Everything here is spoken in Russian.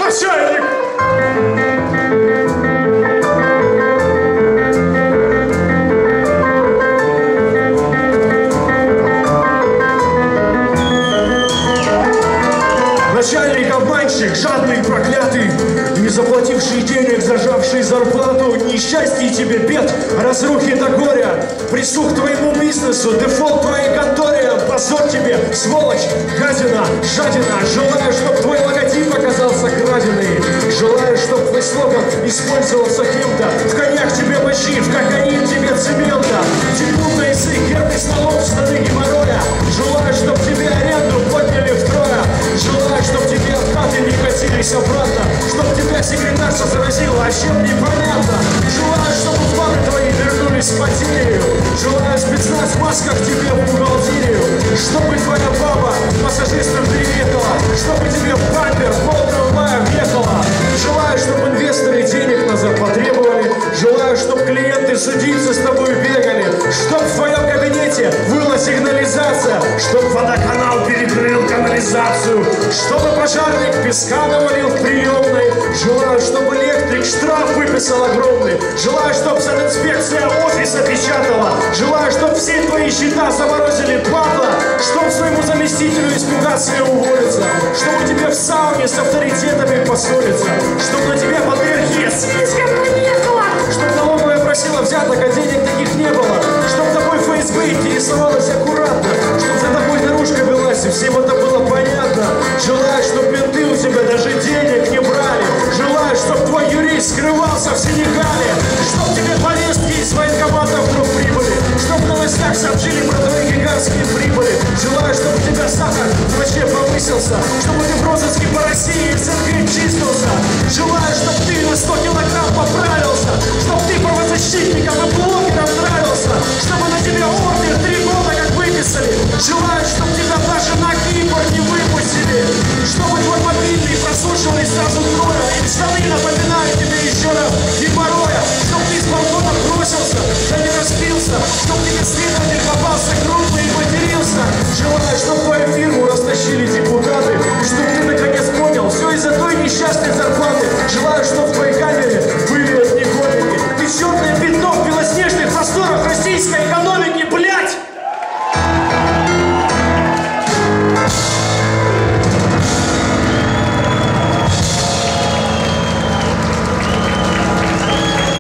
Начальник! Начальник обманщик, жадный, проклятый, не заплативший денег, зажавший зарплату. Несчастье тебе, бед, разрухи до горя, присух твоему бизнесу, дефолт твоей конторе. Позор тебе, сволочь, гадина, жадина. Желаю, чтоб твой логотип оказался краденый. Желаю, чтоб твой слоган использовался кем-то. В коньяк тебе мочи, в кокаин тебе цемента. Текут на язык, гербный столом, штаны геморроя. Желаю, чтоб тебе аренду подняли втрое. Желаю, чтоб тебе откаты не катились обратно. Чтоб тебя секретарша заразила, а чем непонятно. Желаю, чтобы планы твои вернулись в потерю. Желаю спецназ в масках тебе в бухгалтерию. Чтобы твоя баба пассажирством переехала. Чтобы тебе в бампер полтрамвая въехала. Желаю, чтобы инвесторы денег назад потребовали. Желаю, чтобы клиенты судиться с тобой бегали. Чтоб в твоем кабинете была сигнализация. Чтоб водоканал перекрыл канализацию. Чтобы пожарник песка навалил в приемной. Желаю, чтобы электрик штраф выписал огромный. Желаю, чтоб санинспекция офис опечатала. Желаю, чтоб все твои счета заморозили, падла. Чтоб своему заместителю испугаться и уволиться. Чтобы тебе в сауне с авторитетами поссориться. Чтоб на тебя под верхи спичка проехала. Чтоб налоговая просила взяток, а денег таких не было. Чтоб тобой ФСБ интересовалась аккуратно. Чтоб за тобой дорожка велась, и всем это было понятно. Желаю, чтоб менты у тебя даже денег не брали. Желаю, чтоб твой юрист скрывался в Сенегале. Чтоб тебе повестки из военкомата вдруг прибыли. Чтоб в новостях сообщили про твои гигантские прибыли. Желаю, чтоб у тебя сахар вообще повысился. Чтобы ты в розыске по России и СНГ чистился. Желаю, чтоб ты на 100 килограмм поправился. Чтоб ты правозащитникам и блогерам нравился. Чтобы на тебя ордер 3 года как выписали. Желаю, чтоб тебя даже на Кипр не выпустили. Чтобы твой мобильный прослушивали сразу трое. И штаны напоминали